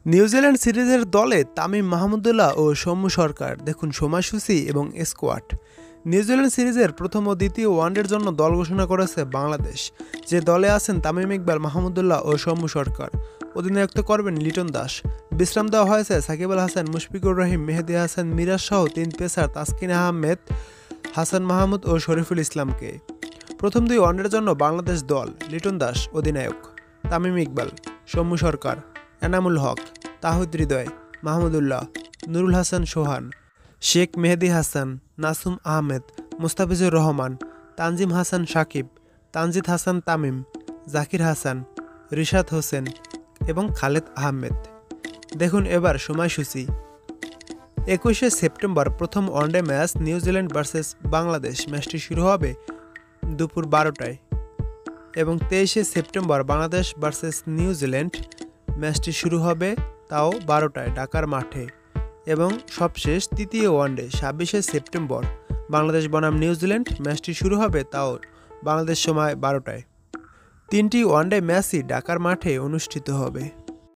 New Zealand সিরিজের দলে তামিম, মাহমুদুল্লাহ ও সৌম্য সরকার। দেখুন সময়সূচি এবং স্কোয়াড। নিউজিল্যান্ড সিরিজের প্রথম ও দ্বিতীয় ওয়ানডের জন্য দল ঘোষণা করেছে বাংলাদেশ, যে দলে আছেন তামিম, ইকবাল, মাহমুদুল্লাহ ও সৌম্য সরকার। অধিনায়কত্ব করবেন লিটন দাস। বিশ্রাম দেওয়া হয়েছে সাকিব আল হাসান, মুশফিকুর রহিম, মেহেদী হাসান মিরাজ সহ ৩ পেসার তাসকিন আহমেদ, হাসান মাহমুদ ও শরীফুল ইসলামকে। প্রথম 2 ওয়ানডের জন্য বাংলাদেশ দল: লিটন দাস অধিনায়ক, তামিম ইকবাল, সৌম্য সরকার, এনামুল হক, তাহিদ হৃদয়, মাহমুদুল্লাহ, নুরুল হাসান সোহান, শেখ মেহেদী হাসান, নাসুম আহমেদ, মুস্তাফিজুর রহমান, তানজিম হাসান সাকিব, তানজিদ হাসান তামিম, জাকির হাসান, রিশাদ হোসেন এবং খালেদ আহমেদ। দেখুন এবার সময়সূচি। 21শে সেপ্টেম্বর প্রথম one day match New Zealand versus Bangladesh. ম্যাচটি শুরু হবে দুপুর 12টায় এবং 23শে সেপ্টেম্বর বাংলাদেশ ভার্সেস নিউজিল্যান্ড। ম্যাচটি শুরু হবে তাও 12টায় ঢাকার মাঠে। এবং সবশেষ তৃতীয় ওয়ানডে 26শে সেপ্টেম্বর বাংলাদেশ বনাম নিউজিল্যান্ড। ম্যাচটি শুরু হবে তাও বাংলাদেশ সময় 12টায়। 3টি ওয়ানডে ম্যাচই ঢাকার মাঠে অনুষ্ঠিত হবে।